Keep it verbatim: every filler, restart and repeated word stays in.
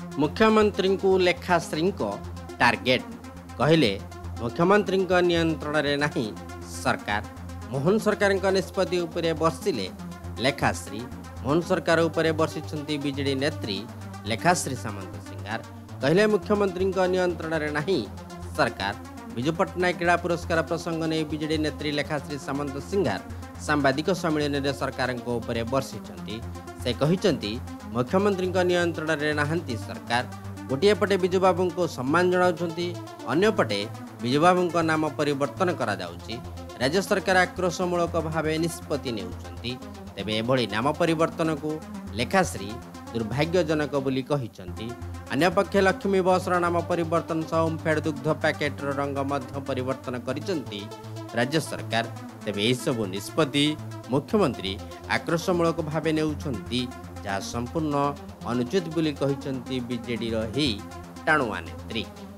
मुख्यमंत्री को लेखाश्री टार्गेट कहले मुख्यमंत्री नियंत्रण में नहीं सरकार। मोहन सरकार निष्पत्ति उपरे बसिले लेखाश्री। मोहन सरकार उपरे बसिछंती बीजेडी नेत्री लेखाश्री सामंत सिंगार कहले मुख्यमंत्री नियंत्रण में नहीं सरकार। विजु पट्टनायक क्रीड़ा पुरस्कार प्रसंग नहीं बीजेडी नेत्री लेखाश्री सामंत सिंगार सांबादिक सम्मेलन में सरकार उपरे बर्षिंट। से कहते मुख्यमंत्री नियंत्रण में नहांती सरकार। गोटे पटे विजुबाबू को सम्मान जनाउछंती, अन्य पटे विजुबाबू नाम परिवर्तन करा जाउची। राज्य सरकार आक्रोशमूलक भाव निष्पत्ति नेउछंती। तेबे एभली नाम परिवर्तन को लेखाश्री दुर्भाग्यजनक बोली कहिसंती। अन्यपक्षे लक्ष्मी बसर नाम परिवर्तन सह ओमफेड दुग्ध पैकेटर रंग मध्य परिवर्तन करिसंती राज्य सरकार। तेबे एही सबु निष्पत्ति मुख्यमंत्री आक्रोशमूलक भाव नेउछंती, जहाँ संपूर्ण अनुचित बोली कहिसंती बीजेडी रो ही टाणुआ नेत्री।